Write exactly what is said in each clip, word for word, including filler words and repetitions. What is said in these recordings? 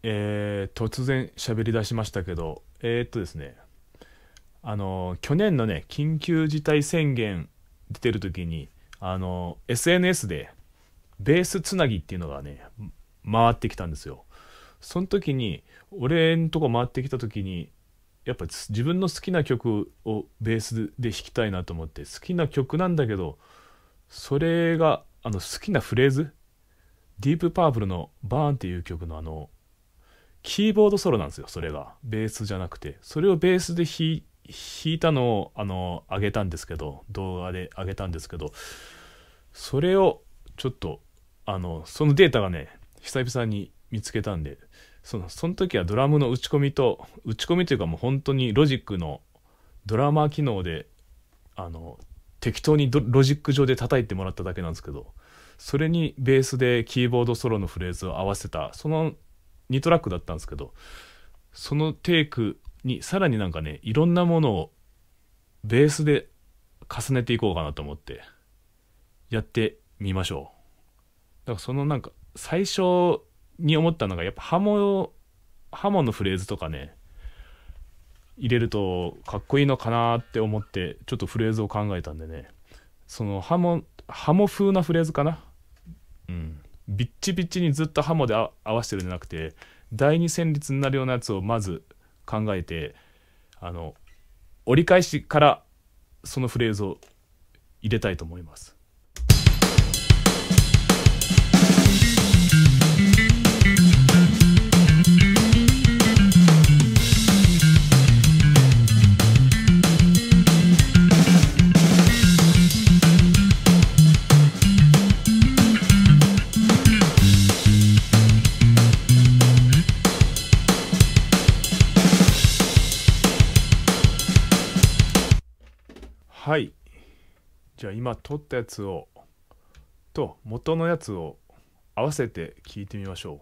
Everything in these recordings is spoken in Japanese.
えー突然喋り出しましたけど、えーっとですね、あの去年のね緊急事態宣言出てる時に、あの エスエヌエス でベースつなぎっていうのがね回ってきたんですよ。その時に俺んとこ回ってきた時に、やっぱ自分の好きな曲をベースで弾きたいなと思って、好きな曲なんだけど、それがあの好きなフレーズ、ディープパープルのバーンっていう曲のあのキーボードソロなんですよ。それがベースじゃなくて、それをベースで弾い弾いたのをあの上げたんですけど、動画で上げたんですけど、それをちょっとあのそのデータがね久々に見つけたんで、そのその時はドラムの打ち込みと打ち込みというかもう本当にロジックのドラマー機能であの適当にドロジック上で叩いてもらっただけなんですけど、それにベースでキーボードソロのフレーズを合わせたそのにトラックだったんですけど、そのテイクにさらになんかねいろんなものをベースで重ねていこうかなと思ってやってみましょう。だからそのなんか最初に思ったのが、やっぱハモハモのフレーズとかね入れるとかっこいいのかなって思って、ちょっとフレーズを考えたんでね、そのハモハモ風なフレーズかな、うんビッチビッチにずっとハモであ合わせてるんじゃなくて、第二旋律になるようなやつをまず考えて、あの折り返しからそのフレーズを入れたいと思います。はい、じゃあ今撮ったやつをと元のやつを合わせて聞いてみましょう。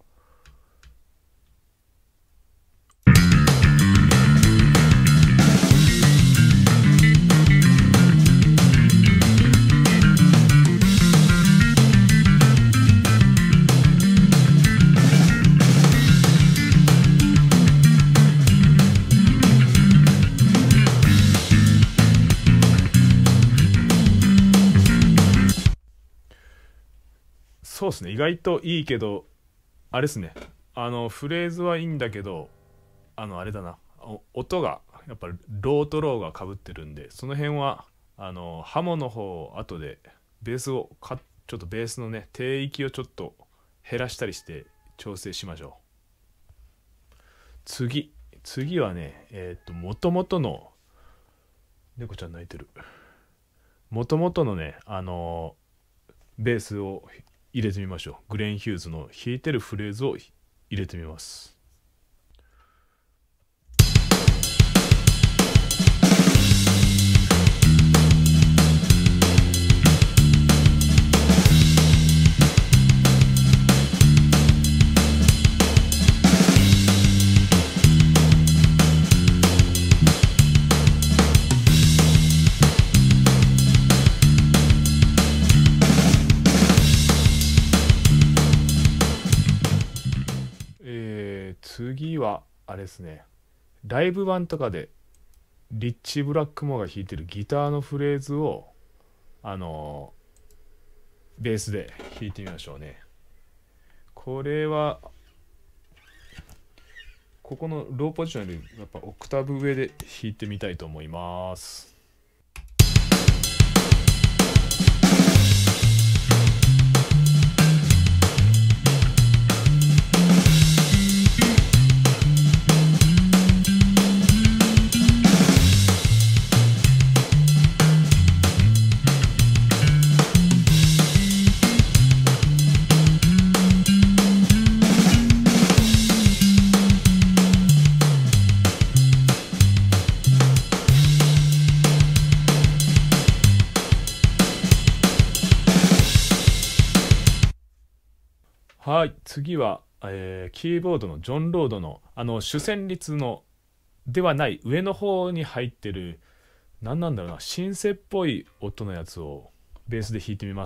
そうですね、意外といいけど、あれですね、あのフレーズはいいんだけど、あのあれだな、お音がやっぱりローとローがかぶってるんで、その辺はあのハモの方を後でベースをかちょっとベースのね低域をちょっと減らしたりして調整しましょう。次次はね、えっと元々の猫ちゃん泣いてる元々のねあのベースを入れてみましょう。グレーン・ヒューズの弾いてるフレーズを入れてみます。次はあれですね、ライブ版とかでリッチ・ブラックモアが弾いてるギターのフレーズをあのー、ベースで弾いてみましょうね。これはここのローポジションよりやっぱオクターブ上で弾いてみたいと思います。はい、次は、えーキーボードのジョン・ロードのあの主旋律のではない上の方に入ってる何なんだろうな、シンセっぽい音のやつをベースで弾いてみます。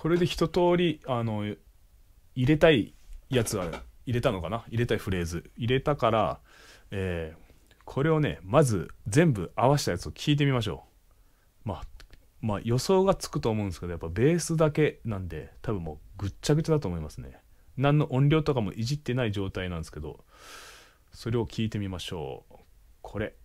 これで一通りあの入れたいやつは入れたのかな、入れたいフレーズ入れたから、えーこれをねまず全部合わせたやつを聞いてみましょう。まあまあ予想がつくと思うんですけど、やっぱベースだけなんで多分もうぐっちゃぐちゃだと思いますね。何の音量とかもいじってない状態なんですけど、それを聞いてみましょう。これ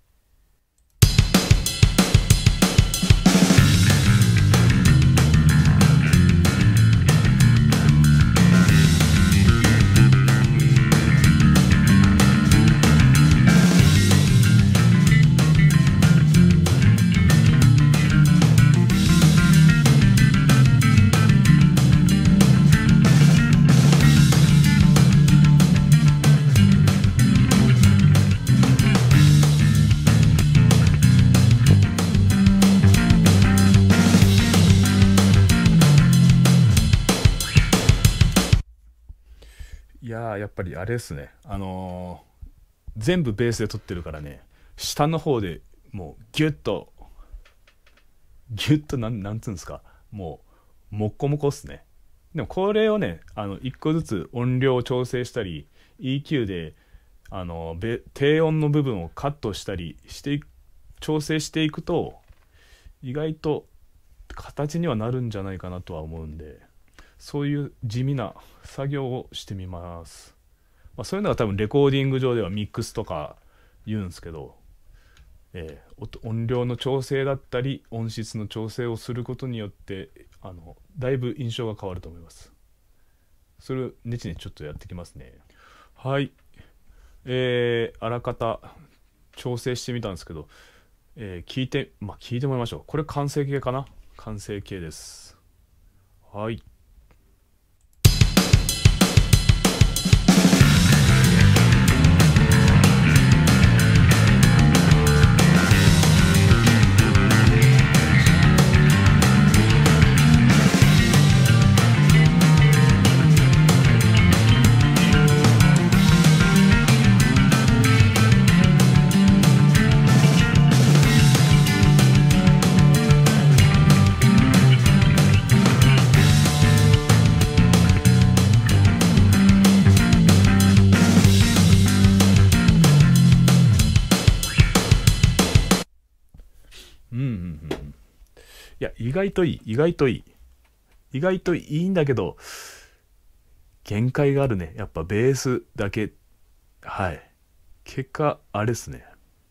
いやーやっぱりあれですね、あのー全部ベースで撮ってるからね、下の方でもうギュッとギュッとなんなんつうんですか、もうもっこもこっすね。でもこれをねあのいっこずつ音量を調整したり イーキュー であのべ低音の部分をカットしたりしていく調整していくと意外と形にはなるんじゃないかなとは思うんで、そういう地味な作業をしてみます。まあ、そういうのが多分レコーディング上ではミックスとか言うんですけど、えー音音量の調整だったり音質の調整をすることによってあのだいぶ印象が変わると思います。それをネチネチちょっとやってきますね。はい、えー、あらかた調整してみたんですけど、えー聞いてまあ聞いてもらいましょう。これ完成形かな、完成形です。はい。うんうんうん。いや意外といい意外といい意外といいんだけど限界があるね、やっぱベースだけ。はい、結果あれですね、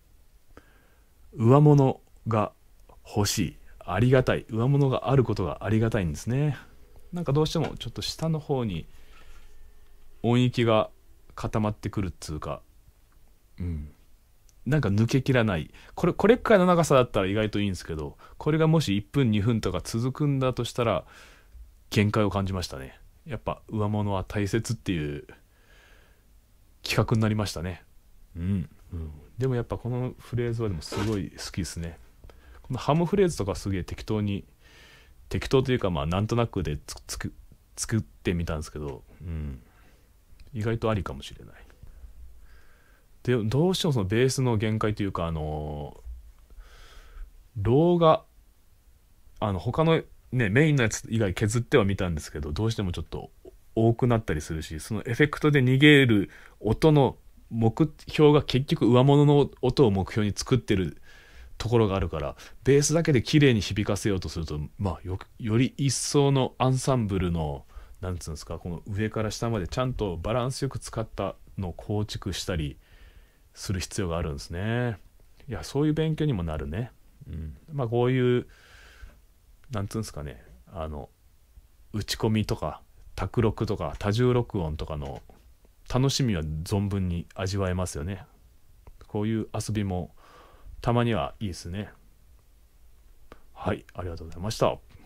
上物が欲しい、ありがたい、上物があることがありがたいんですね。なんかどうしてもちょっと下の方に音域が固まってくるっつうか、うんなんか抜けきらない、これこれくらいの長さだったら意外といいんですけど、これがもしいっぷんにふんとか続くんだとしたら限界を感じましたね。やっぱ上物は大切っていう企画になりましたね。うん、うん、でもやっぱこのフレーズはでもすごい好きですね。このハムフレーズとかすげえ適当に適当というかまあなんとなくでつつく作ってみたんですけど、うん、意外とありかもしれない。でどうしてもそのベースの限界というか、あのローがあの他のねメインのやつ以外削ってはみたんですけど、どうしてもちょっと多くなったりするし、そのエフェクトで逃げる音の目標が結局上物の音を目標に作ってるところがあるから、ベースだけで綺麗に響かせようとすると、まあよより一層のアンサンブルのなんつうんですか、この上から下までちゃんとバランスよく使ったのを構築したりする必要があるんですね。いやそういう勉強にもなるね。うん、まあこういうなんつうんですかね、あの打ち込みとか卓録とか多重録音とかの楽しみは存分に味わえますよね。こういう遊びもたまにはいいですね。はい、ありがとうございました。